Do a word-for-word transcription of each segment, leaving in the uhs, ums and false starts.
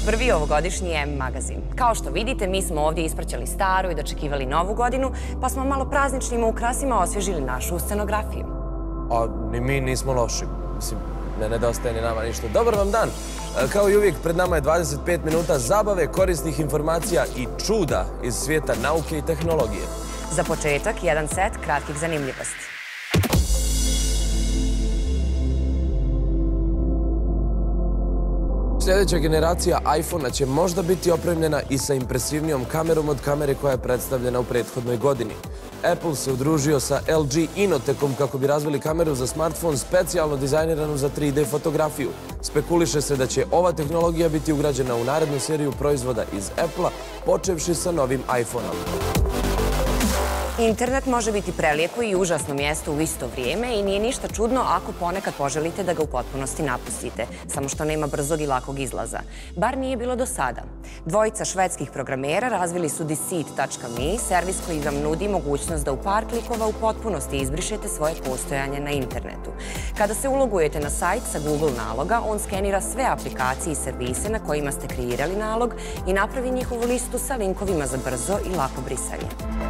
prvi ovogodišnji M magazin. Kao što vidite, mi smo ovdje ispraćali staru i dočekivali novu godinu, pa smo malo prazničnim ukrasima osvježili našu scenografiju. A ni mi nismo loši. Mislim, ne nedostaje ni nama ništa. Dobar vam dan! Kao i uvijek, pred nama je dvadeset pet minuta zabave, korisnih informacija i čuda iz svijeta nauke i tehnologije. Za početak, jedan set kratkih zanimljivosti. Sljedeća generacija iPhone-a će možda biti opremljena i sa impresivnijom kamerom od kamere koja je predstavljena u prethodnoj godini. Apple se udružio sa L G Inotekom kako bi razvili kameru za smartphone specijalno dizajniranu za tri D fotografiju. Spekuliše se da će ova tehnologija biti ugrađena u narednu seriju proizvoda iz Apple-a, počevši sa novim iPhone-om. Internet može biti prelijepo i užasno mjesto u isto vrijeme i nije ništa čudno ako ponekad poželite da ga u potpunosti napustite, samo što nema brzog i lakog izlaza. Bar nije bilo do sada. Dvojica švedskih programera razvili su Deceit tačka me, servis koji vam nudi mogućnost da u par klikova u potpunosti izbrišete svoje postojanje na internetu. Kada se ulogujete na sajt sa Google naloga, on skenira sve aplikacije i servise na kojima ste kreirali nalog i napravi njihovu listu sa linkovima za brzo i lako brisanje.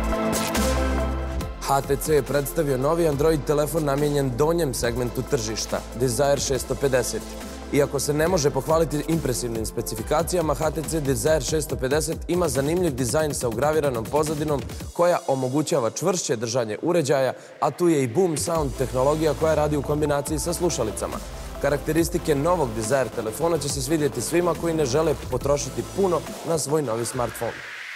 H T C je predstavio novi Android telefon namijenjen donjem segmentu tržišta, Desire šesto pedeset. Iako se ne može pohvaliti impresivnim specifikacijama, H T C Desire šesto pedeset ima zanimljiv dizajn sa ugraviranom pozadinom koja omogućava čvršće držanje uređaja, a tu je i Boom Sound tehnologija koja radi u kombinaciji sa slušalicama. Karakteristike novog Desire telefona će se svidjeti svima koji ne žele potrošiti puno na svoj novi smartphone.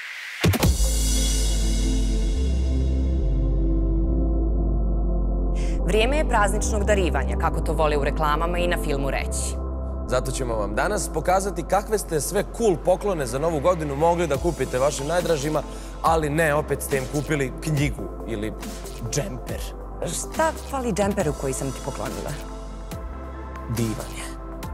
Vrijeme je prazničnog darivanja, kako to vole u reklamama i na filmu reći. Zato ćemo vam danas pokazati kakve ste sve cool poklone za novu godinu mogli da kupite vašim najdražima, ali ne, opet ste im kupili knjigu ili džemper. Šta fali džemperu koji sam ti poklonila? Divan je.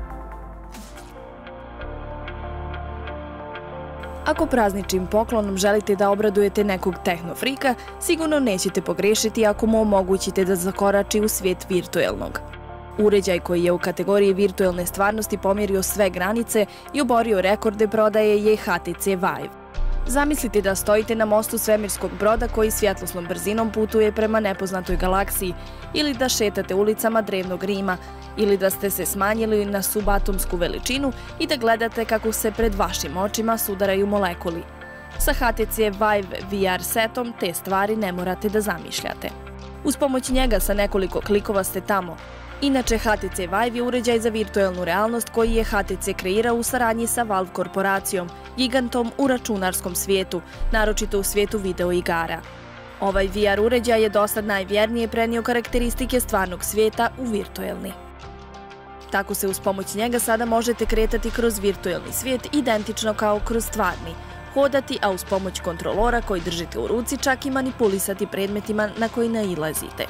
Ako prazničnim poklonom želite da obradujete nekog tehnofrika, sigurno nećete pogrešiti ako mu omogućite da zakorači u svijet virtuelnog. Uređaj koji je u kategoriji virtuelne stvarnosti pomjerio sve granice i oborio rekorde prodaje je H T C Vive. Zamislite da stojite na mostu svemirskog broda koji svjetlosnom brzinom putuje prema nepoznatoj galaksiji, ili da šetate ulicama drevnog Rima, ili da ste se smanjili na subatomsku veličinu i da gledate kako se pred vašim očima sudaraju molekuli. Sa H T C Vive V R setom te stvari ne morate da zamišljate. Uz pomoć njega sa nekoliko klikova ste tamo. Inače, H T C Vive je uređaj za virtuelnu realnost koji je H T C kreirao u saradnji sa Valve korporacijom, gigantom u računarskom svijetu, naročito u svijetu videoigara. Ovaj V R uređaj je dosad najvjernije prenio karakteristike stvarnog svijeta u virtuelni. Tako se uz pomoć njega sada možete kretati kroz virtuelni svijet identično kao kroz stvarni, hodati, a uz pomoć kontrolora koji držite u ruci čak i manipulisati predmetima na koji nailazite.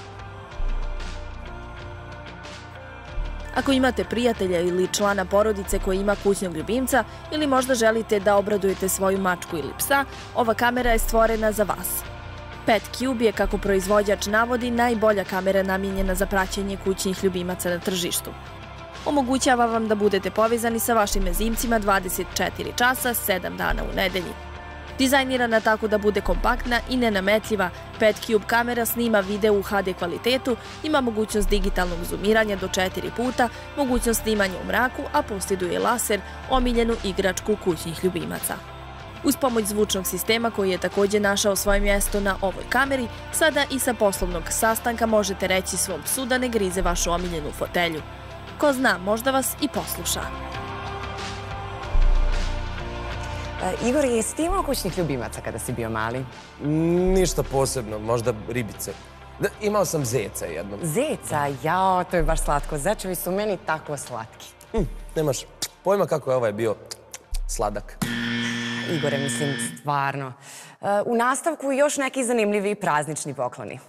Ako imate prijatelja ili člana porodice koji ima kućnog ljubimca ili možda želite da obradujete svoju mačku ili psa, ova kamera je stvorena za vas. PetCube je, kako proizvođač navodi, najbolja kamera namijenjena za praćenje kućnih ljubimaca na tržištu. Omogućava vam da budete povezani sa vašim mezimcima dvadeset četiri časa, sedam dana u nedelji. Dizajnirana tako da bude kompaktna i nenametljiva, PetCube kamera snima video u H D kvalitetu, ima mogućnost digitalnog zoomiranja do četiri puta, mogućnost snimanja u mraku, a posjeduje laser, omiljenu igračku kućnih ljubimaca. Uz pomoć zvučnog sistema koji je također našao svoje mjesto na ovoj kameri, sada i sa poslovnog sastanka možete reći svom psu da ne grize vašu omiljenu fotelju. Ko zna, možda vas i posluša. Igor, jesi ti imao kućnih ljubimaca kada si bio mali? Ništa posebno, možda ribice. Imao sam zeca jednom. Zeca? Jao, to je baš slatko. Zečevi su meni tako slatki. Nemaš pojma kako je ovaj bio sladak. Igore, mislim, stvarno. U nastavku još neki zanimljivi praznični pokloni.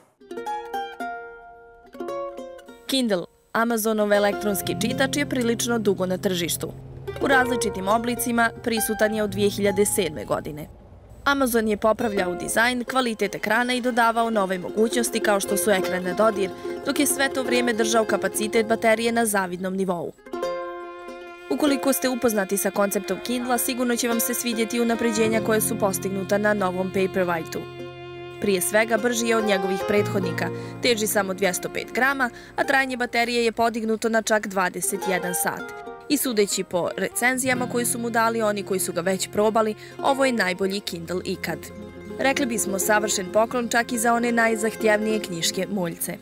Kindle, Amazonov elektronski čitač, je prilično dugo na tržištu. U različitim oblicima prisutan je od dvije hiljade sedme. godine. Amazon je popravljao dizajn, kvalitet ekrana i dodavao nove mogućnosti kao što su ekran na dodir, dok je sve to vrijeme držao kapacitet baterije na zavidnom nivou. Ukoliko ste upoznati sa konceptom Kindla, sigurno će vam se svidjeti unapređenja koje su postignuta na novom Paperwhite-u. Prije svega, brži je od njegovih prethodnika, teži samo dvjesto pet grama, a trajanje baterije je podignuto na čak dvadeset jedan sat. I sudeći po recenzijama koji su mu dali oni koji su ga već probali, ovo je najbolji Kindle ikad. Rekli bismo savršen poklon čak i za one najzahtjevnije knjiške muljce.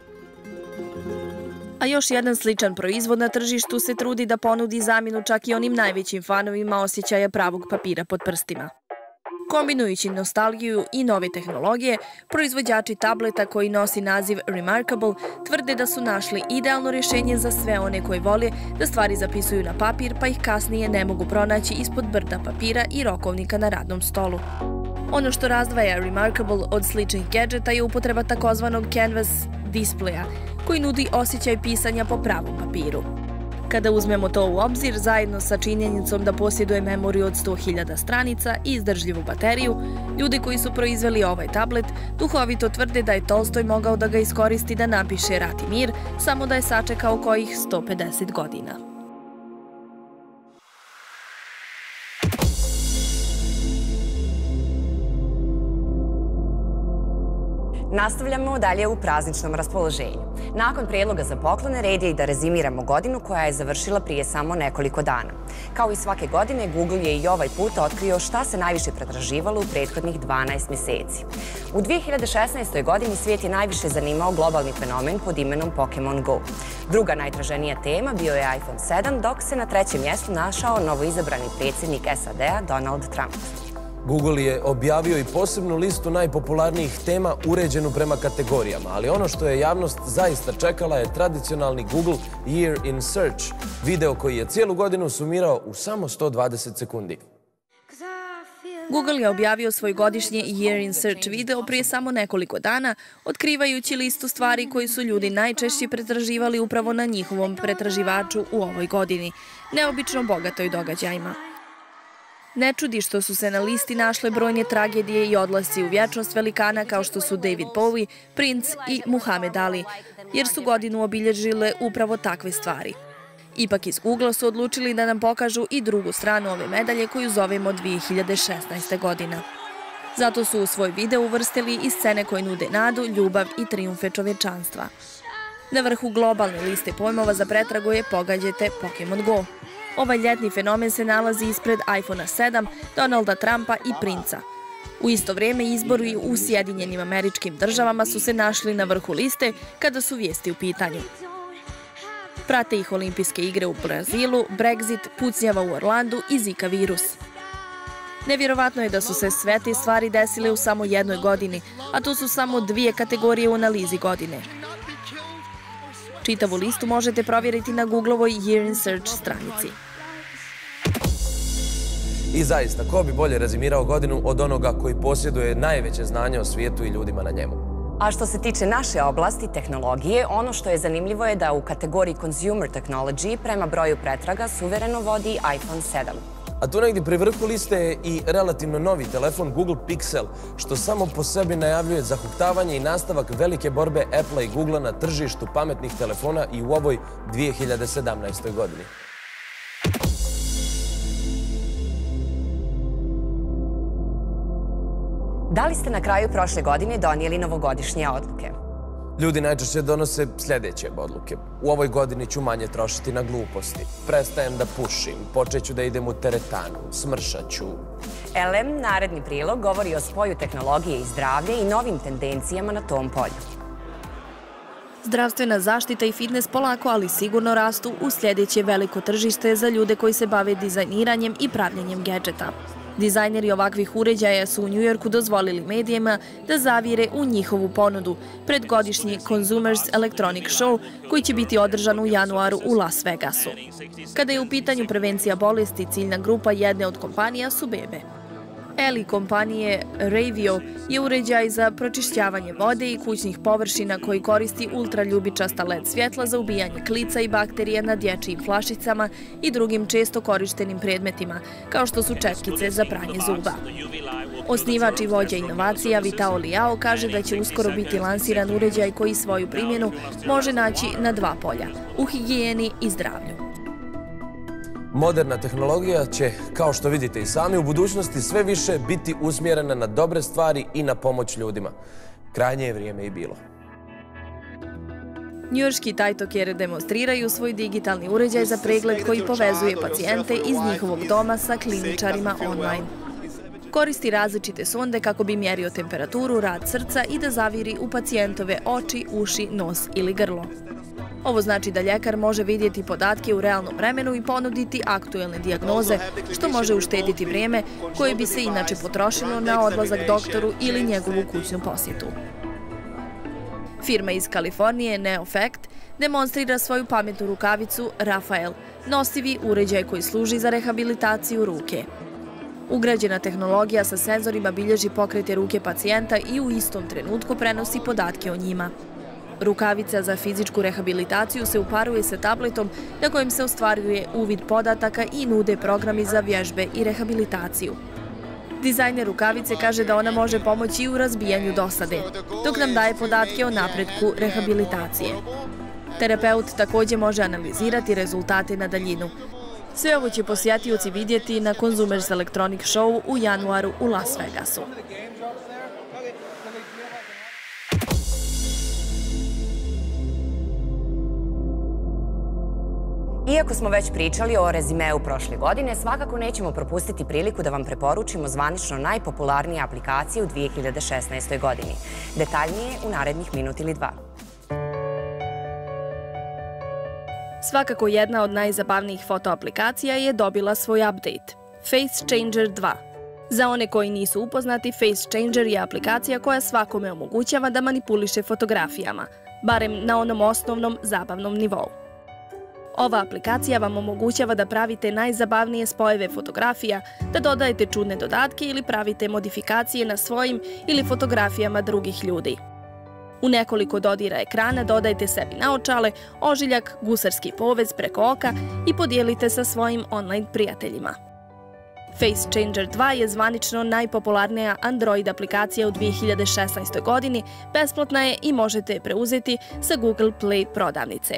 A još jedan sličan proizvod na tržištu se trudi da ponudi zamjenu čak i onim najvećim fanovima osjećaja pravog papira pod prstima. Kombinujući nostalgiju i nove tehnologije, proizvođači tableta koji nosi naziv Remarkable tvrde da su našli idealno rješenje za sve one koji vole da stvari zapisuju na papir pa ih kasnije ne mogu pronaći ispod brda papira i rokovnika na radnom stolu. Ono što razdvaja Remarkable od sličnih gadžeta je upotreba takozvanog canvas displeja, koji nudi osjećaj pisanja po pravom papiru. Kada uzmemo to u obzir, zajedno sa činjenicom da posjeduje memoriju od sto hiljada stranica i izdržljivu bateriju, ljudi koji su proizveli ovaj tablet duhovito tvrde da je Tolstoj mogao da ga iskoristi da napiše Rat i mir, samo da je sačekao kojih sto pedeset godina. Nastavljamo dalje u prazničnom raspoloženju. Nakon prijedloga za poklone, red je i da rezimiramo godinu koja je završila prije samo nekoliko dana. Kao i svake godine, Google je i ovaj put otkrio šta se najviše pretraživalo u prethodnih dvanaest mjeseci. U dvije hiljade šesnaestoj. godini svijet je najviše zanimao globalni fenomen pod imenom Pokemon Go. Druga najtraženija tema bio je iPhone sedam, dok se na trećem mjestu našao novoizabrani predsjednik S A D-a Donald Trump. Google je objavio i posebnu listu najpopularnijih tema uređenu prema kategorijama, ali ono što je javnost zaista čekala je tradicionalni Google Year in Search, video koji je cijelu godinu sumirao u samo sto dvadeset sekundi. Google je objavio svoj godišnji Year in Search video prije samo nekoliko dana, otkrivajući listu stvari koji su ljudi najčešće pretraživali upravo na njihovom pretraživaču u ovoj godini, neobično bogatoj događajima. Ne čudi što su se na listi našle brojne tragedije i odlasci u vječnost velikana kao što su David Bowie, Prince i Muhammed Ali, jer su godinu obilježile upravo takve stvari. Ipak iz Google su odlučili da nam pokažu i drugu stranu ove medalje koju zovemo dvije hiljade šesnaeste. godina. Zato su u svoj video uvrstili i scene koje nude nadu, ljubav i trijumfe čovječanstva. Na vrhu globalne liste pojmova za pretragu je, pogađajte, Pokemon Go. Ovaj ljetni fenomen se nalazi ispred iPhone sedam, Donalda Trumpa i Princa. U isto vrijeme izbori u Sjedinjenim Američkim Državama su se našli na vrhu liste kada su vijesti u pitanju. Prate ih olimpijske igre u Brazilu, Brexit, pucnjava u Orlandu i Zika virus. Nevjerovatno je da su se sve te stvari desile u samo jednoj godini, a to su samo dvije kategorije u analizi godine. Čitavu listu možete provjeriti na Googlovoj Year in Search stranici. I zaista, ko bi bolje rezimirao godinu od onoga koji posjeduje najveće znanje o svijetu i ljudima na njemu? A što se tiče naše oblasti tehnologije, ono što je zanimljivo je da u kategoriji Consumer Technology prema broju pretraga suvereno vodi iPhone sedam. A tu negdje pri vrhu liste je i relativno novi telefon Google Pixel, što samo po sebi najavljuje zahuktavanje i nastavak velike borbe Apple-a i Google-a na tržištu pametnih telefona i u ovoj dvije hiljade sedamnaestoj. godini. Da li ste na kraju prošle godine donijeli novogodišnje odluke? Ljudi najčešće donose sljedeće odluke. U ovoj godini ću manje trošiti na gluposti. Prestajem da pušim, počet ću da idem u teretanu, smršat ću. L M naredni prilog govori o spoju tehnologije i zdravlja i novim tendencijama na tom polju. Zdravstvena zaštita i fitness polako, ali sigurno rastu u sljedeće veliko tržište za ljude koji se bave dizajniranjem i pravljenjem gadžeta. Dizajneri ovakvih uređaja su u Njujorku dozvolili medijima da zavire u njihovu ponudu pred godišnji Consumers Electronic Show koji će biti održan u januaru u Las Vegasu. Kada je u pitanju prevencija bolesti, ciljna grupa jedne od kompanija su bebe. Eli kompanije Ravio je uređaj za pročišćavanje vode i kućnih površina koji koristi ultraljubičasta L E D svjetla za ubijanje klica i bakterija na dječjim flašicama i drugim često korištenim predmetima, kao što su četkice za pranje zuba. Osnivač i vođa inovacija Vitao Liao kaže da će uskoro biti lansiran uređaj koji svoju primjenu može naći na dva polja, u higijeni i zdravlju. Moderna tehnologija će, kao što vidite i sami, u budućnosti sve više biti usmjerena na dobre stvari i na pomoć ljudima. Krajnje je vrijeme i bilo. Njujorški Taito Care demonstriraju svoj digitalni uređaj za pregled koji povezuje pacijente iz njihovog doma sa kliničarima online. Koristi različite sonde kako bi mjerio temperaturu, rad srca i da zaviri u pacijentove oči, uši, nos ili grlo. Ovo znači da ljekar može vidjeti podatke u realnom vremenu i ponuditi aktuelne dijagnoze, što može uštediti vrijeme koje bi se inače potrošilo na odlazak doktoru ili njegovu kućnu posjetu. Firma iz Kalifornije NeoFact demonstrira svoju pametnu rukavicu Rafael, nosivi uređaj koji služi za rehabilitaciju ruke. Ugrađena tehnologija sa senzorima bilježi pokrete ruke pacijenta i u istom trenutku prenosi podatke o njima. Rukavica za fizičku rehabilitaciju se uparuje sa tabletom na kojem se ostvaruje uvid podataka i nude programi za vježbe i rehabilitaciju. Dizajner rukavice kaže da ona može pomoći i u razbijanju dosade, dok nam daje podatke o napretku rehabilitacije. Terapeut također može analizirati rezultate na daljinu. Sve ovo će posjetioci vidjeti na Consumers Electronic Show u januaru u Las Vegasu. Iako smo već pričali o rezimeu prošle godine, svakako nećemo propustiti priliku da vam preporučimo zvanično najpopularnije aplikacije u dvije hiljade šesnaestoj. godini. Detaljnije u narednih minut ili dva. Svakako jedna od najzabavnijih fotoaplikacija je dobila svoj update – Face Changer dva. Za one koji nisu upoznati, Face Changer je aplikacija koja svakome omogućava da manipuliše fotografijama, barem na onom osnovnom zabavnom nivou. Ova aplikacija vam omogućava da pravite najzabavnije spojeve fotografija, da dodajete čudne dodatke ili pravite modifikacije na svojim ili fotografijama drugih ljudi. U nekoliko dodira ekrana dodajte sebi naočale, ožiljak, gusarski povez preko oka i podijelite sa svojim online prijateljima. Face Changer dva je zvanično najpopularnija Android aplikacija u dvije hiljade šesnaestoj. godini, besplatna je i možete je preuzeti sa Google Play prodavnice.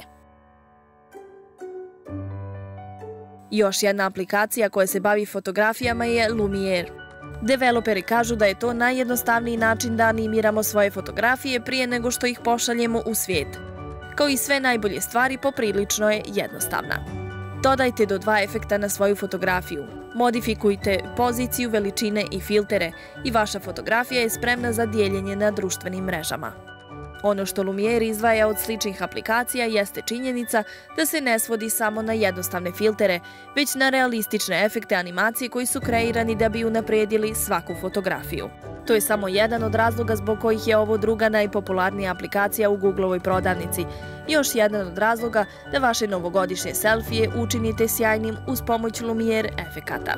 Još jedna aplikacija koja se bavi fotografijama je Lumiere. Developeri kažu da je to najjednostavniji način da animiramo svoje fotografije prije nego što ih pošaljemo u svijet. Kao i sve najbolje stvari, poprilično je jednostavna. Dodajte do dva efekta na svoju fotografiju. Modifikujte poziciju, veličine i filtere i vaša fotografija je spremna za dijeljenje na društvenim mrežama. Ono što Lumiere izdvaja od sličnih aplikacija jeste činjenica da se ne svodi samo na jednostavne filtere, već na realistične efekte animacije koji su kreirani da bi unaprijedili svaku fotografiju. To je samo jedan od razloga zbog kojih je ovo druga najpopularnija aplikacija u Googlovoj prodavnici. Još jedan od razloga da vaše novogodišnje selfije učinite sjajnim uz pomoć Lumiere efekata.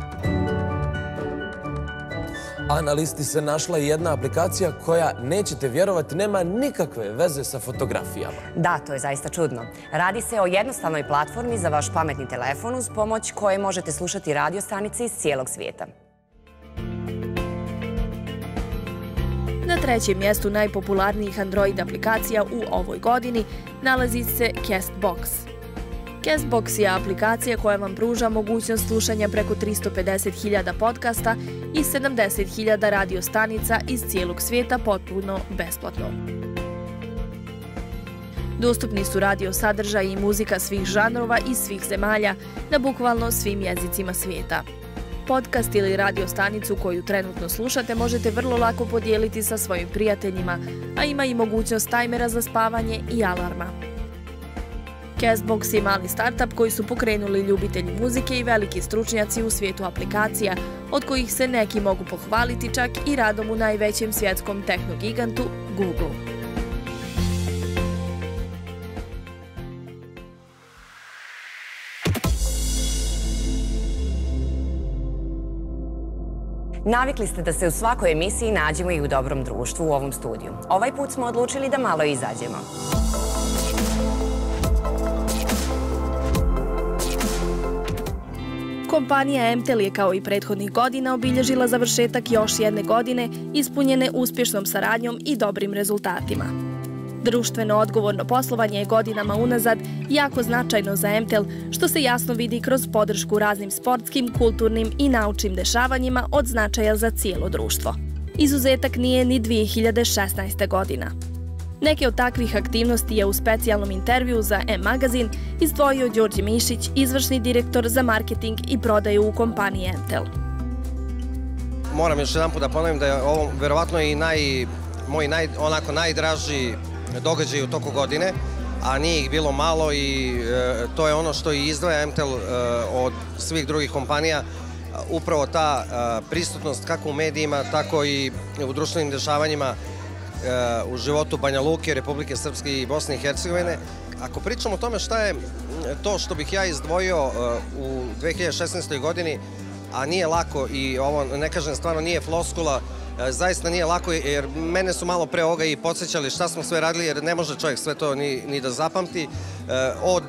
A na listi se našla i jedna aplikacija koja, nećete vjerovati, nema nikakve veze sa fotografijama. Da, to je zaista čudno. Radi se o jednostavnoj platformi za vaš pametni telefon uz pomoć koje možete slušati radio stanice iz cijelog svijeta. Na trećem mjestu najpopularnijih Android aplikacija u ovoj godini nalazi se Castbox. Castbox je aplikacija koja vam pruža mogućnost slušanja preko tristo pedeset hiljada podcasta i sedamdeset hiljada radio stanica iz cijelog svijeta potpuno besplatno. Dostupni su radio sadržaji i muzika svih žanrova iz svih zemalja na bukvalno svim jezicima svijeta. Podcast ili radio stanicu koju trenutno slušate možete vrlo lako podijeliti sa svojim prijateljima, a ima i mogućnost tajmera za spavanje i alarma. Castbox je mali startup koji su pokrenuli ljubitelji muzike i veliki stručnjaci u svijetu aplikacija, od kojih se neki mogu pohvaliti čak i radom u najvećem svjetskom tehnogigantu Google. Navikli ste da se u svakoj emisiji nađemo i u dobrom društvu u ovom studiju. Ovaj put smo odlučili da malo izađemo. Kompanija M T E L je kao i prethodnih godina obilježila završetak još jedne godine ispunjene uspješnom saradnjom i dobrim rezultatima. Društveno odgovorno poslovanje je godinama unazad jako značajno za M T E L, što se jasno vidi kroz podršku raznim sportskim, kulturnim i naučnim dešavanjima od značaja za cijelo društvo. Izuzetak nije ni dvije hiljade šesnaeste. godina. Neke od takvih aktivnosti je u specijalnom intervju za M-magazin izdvojio Đorđe Mišić, izvršni direktor za marketing i prodaju u kompaniji M T E L. Moram još jedan put da ponovim da je ovo verovatno i naj, moj naj, onako najdraži događaj u toku godine, a nije ih bilo malo i e, to je ono što i izdvaja M T E L e, od svih drugih kompanija. Upravo ta e, prisutnost kako u medijima, tako i u društvenim dešavanjima u životu Banja Luke, Republike Srpske i Bosne i Hercegovine. Ako pričamo o tome šta je to što bih ja izdvojio u dve hiljade šesnaestoj. godini, a nije lako i ovo ne kažem stvarno nije floskula, zaista nije lako jer mene su malo pre ovoga i podsjećali šta smo sve radili jer ne može čovjek sve to ni, ni da zapamti. Od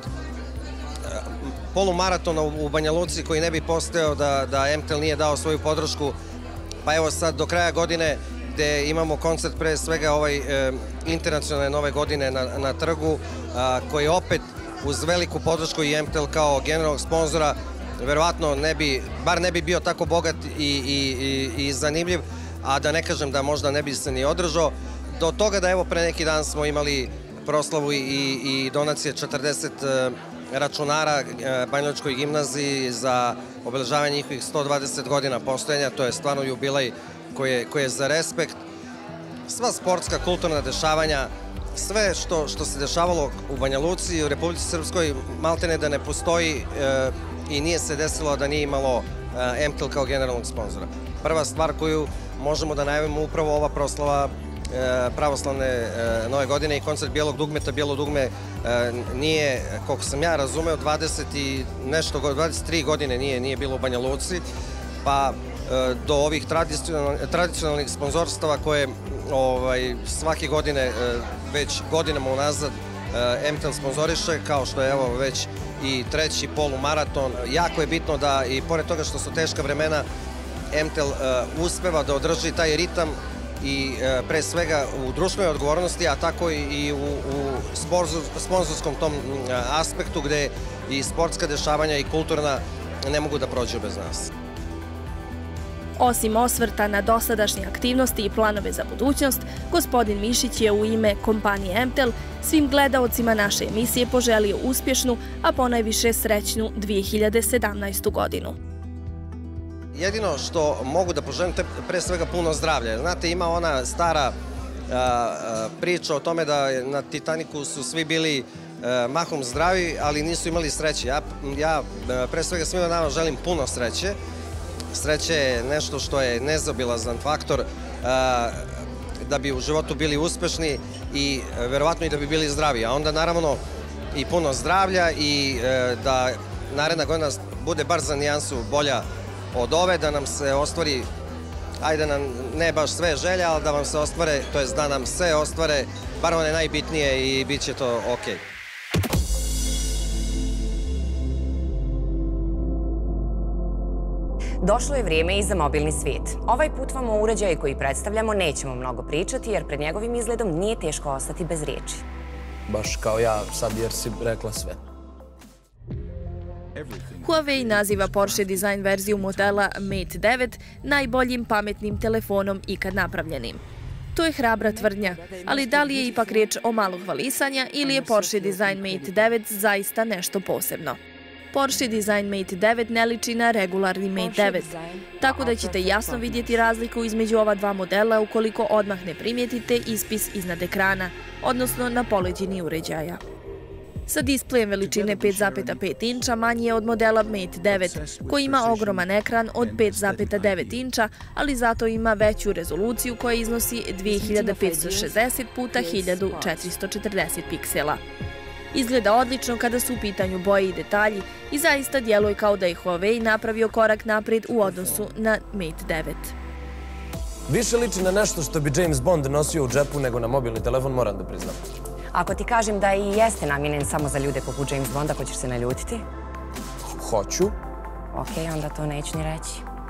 polumaratona u Banja Luci koji ne bi postojao da, da M T E L nije dao svoju podršku, pa evo sad do kraja godine gde imamo koncert pre svega ovaj e, internacionalne nove godine na, na trgu, a, koji opet uz veliku podršku i M T E L kao generalnog sponzora verovatno ne bi, bar ne bi bio tako bogat i, i, i, i zanimljiv, a da ne kažem da možda ne bi se ni održao. Do toga da evo pre neki dan smo imali proslavu i, i donacije četrdeset e, računara e, Banjalučkoj gimnaziji za obeležavanje njihovih sto dvadeset godina postojanja, to je stvarno jubilej koje, koje je za respekt. Sva sportska, kulturna dešavanja, sve što, što se dešavalo u Banja Luci i u Republici Srpskoj, maltene da ne postoji e, i nije se desilo da nije imalo e, M T E L kao generalnog sponzora. Prva stvar koju možemo da najavimo upravo ova proslava e, pravoslavne e, nove godine i koncert Bijelog dugmeta. Bijelo dugme e, nije, koliko sam ja razumeo, dvadeset i nešto, dvadeset tri godine nije, nije bilo u Banja Luci, pa do ovih tradicionalnih sponzorstava koje ovaj, svake godine, već godinama unazad M T E L sponzoriše, kao što je evo već i treći polumaraton. Jako je bitno da i pored toga što su teška vremena, M T E L uspeva da održi taj ritam i pre svega u društvenoj odgovornosti, a tako i u, u sponzorskom tom aspektu gde i sportska dešavanja i kulturna ne mogu da prođu bez nas. Osim osvrta na dosadašnje aktivnosti i planove za budućnost, gospodin Mišić je u ime kompanije M T E L svim gledaocima naše emisije poželio uspješnu, a ponajviše srećnu dvije hiljade sedamnaestu. godinu. Jedino što mogu da poželim, to je pre svega puno zdravlja. Znate, ima ona stara a, a, priča o tome da na Titaniku su svi bili a, mahom zdravi, ali nisu imali sreće. Ja, ja pre svega svima nama želim puno sreće. Sreće je nešto što je nezaobilazan faktor a, da bi u životu bili uspešni i verovatno i da bi bili zdravi. A onda naravno i puno zdravlja i a, da naredna godina bude bar za nijansu bolja od ove, da nam se ostvari, ajde nam ne baš sve želje, ali da vam se ostvare, to jest da nam sve ostvare, bar one najbitnije i bit će to okej. Došlo je vrijeme i za mobilni svijet. Ovaj put vam o uređaju koji predstavljamo nećemo mnogo pričati, jer pred njegovim izgledom nije teško ostati bez riječi. Baš kao ja sad, jer si rekla sve. Huawei naziva Porsche Design verziju modela Mate devet najboljim pametnim telefonom ikad napravljenim. To je hrabra tvrdnja, ali da li je ipak riječ o malo hvalisanja ili je Porsche Design Mate devet zaista nešto posebno? Porsche Design Mate devet ne liči na regularni Mate devet, tako da ćete jasno vidjeti razliku između ova dva modela ukoliko odmah ne primijetite ispis iznad ekrana, odnosno na poleđini uređaja. Sa displejem veličine pet zarez pet inča manji je od modela Mate devet, koji ima ogroman ekran od pet zarez devet inča, ali zato ima veću rezoluciju koja iznosi dvije hiljade petsto šezdeset puta hiljadu četiristo četrdeset piksela. Izgleda odlično kada su u pitanju boje i detalji i zaista djeluje kao da je Huawei napravio korak naprijed u odnosu na Mate devet. Više liči na nešto što bi James Bond nosio u džepu nego na mobilni telefon, moram da priznam. Ako ti kažem da i jeste namjenjen samo za ljude poput James Bonda, hoćeš se naljutiti? Hoću. Okej, onda to neću ni reći.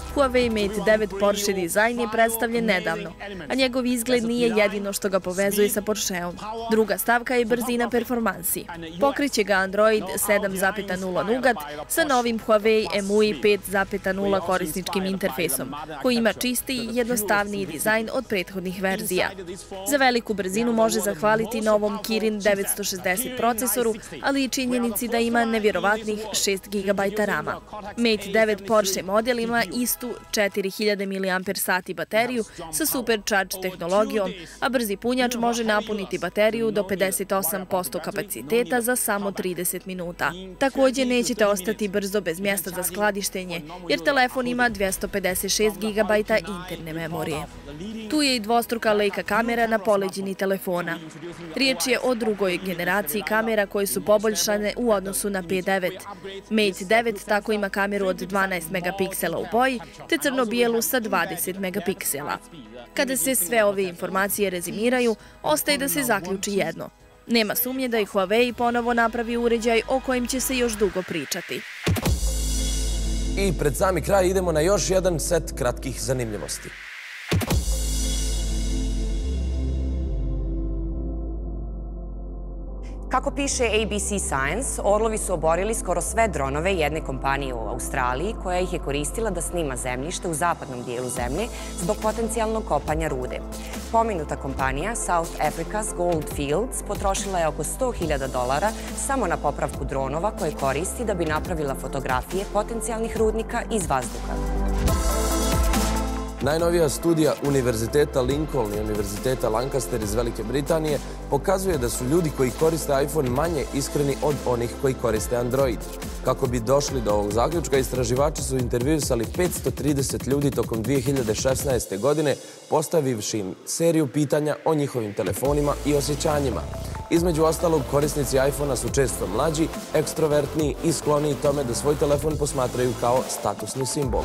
Huawei Mate devet Porsche dizajn je predstavljen nedavno, a njegov izgled nije jedino što ga povezuje sa Porscheom. Druga stavka je brzina performansi. Pokreće ga Android sedam zarez nula Nougat sa novim Huawei M U I pet zarez nula korisničkim interfejsom, koji ima čistiji i jednostavniji dizajn od prethodnih verzija. Za veliku brzinu može zahvaliti novom Kirin devetsto šezdeset procesoru, ali i činjenici da ima nevjerovatnih šest gigabajta rama. Mate devet Porsche model ima istu četiri hiljade miliamper sati bateriju sa Supercharge tehnologijom, a brzi punjač može napuniti bateriju do pedeset osam posto kapaciteta za samo trideset minuta. Također nećete ostati brzo bez mjesta za skladištenje, jer telefon ima dvjesto pedeset šest gigabajta interne memorije. Tu je i dvostruka Leica kamera na poleđini telefona. Riječ je o drugoj generaciji kamera koje su poboljšane u odnosu na P devet. Mate devet tako ima kameru od dvanaest megapiksela u boji, te crno-bijelu sa dvadeset megapiksela. Kada se sve ove informacije rezimiraju, ostaje da se zaključi jedno. Nema sumnje da je Huawei ponovo napravi uređaj o kojem će se još dugo pričati. I pred sami kraj idemo na još jedan set kratkih zanimljivosti. Kako piše A B C Science, orlovi su oborili skoro sve dronove jedne kompanije u Australiji koja ih je koristila da snima zemljište u zapadnom dijelu zemlje zbog potencijalnog kopanja rude. Pomenuta kompanija South Africa's Gold Fields potrošila je oko sto hiljada dolara samo na popravku dronova koje koristi da bi napravila fotografije potencijalnih rudnika iz vazduha. Najnovija studija Univerziteta Lincoln i Univerziteta Lancaster iz Velike Britanije pokazuje da su ljudi koji koriste iPhone manje iskreni od onih koji koriste Android. Kako bi došli do ovog zaključka, istraživači su intervjuisali petsto trideset ljudi tokom dvije hiljade šesnaeste. godine, postavivši im seriju pitanja o njihovim telefonima i osjećanjima. Između ostalog, korisnici iPhone-a su često mlađi, ekstrovertniji i skloniji tome da svoj telefon posmatraju kao statusni simbol.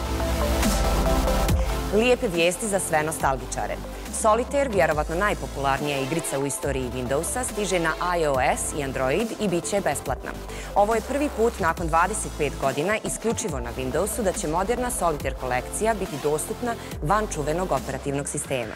Lijepe vijesti za sve nostalgičare. Solitaire, vjerovatno najpopularnija igrica u istoriji Windowsa, stiže na iOS i Android i bit će besplatna. Ovo je prvi put nakon dvadeset pet godina isključivo na Windowsu da će moderna Solitaire kolekcija biti dostupna van čuvenog operativnog sistema.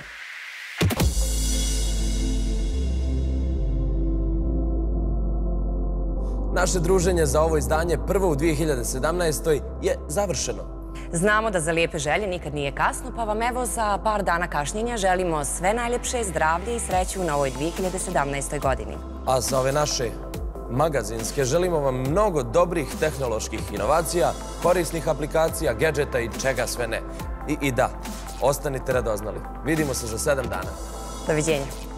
Naše druženje za ovo izdanje, prvo u dvije hiljade sedamnaestoj. je završeno. Znamo da za lijepe želje nikad nije kasno, pa vam evo za par dana kašnjenja želimo sve najljepše, zdravlje i sreću na ovoj dvije hiljade sedamnaestoj. godini. A za ove naše magazinske želimo vam mnogo dobrih tehnoloških inovacija, korisnih aplikacija, gadžeta i čega sve ne. I, i da, ostanite radoznali. Vidimo se za sedam dana. Doviđenja.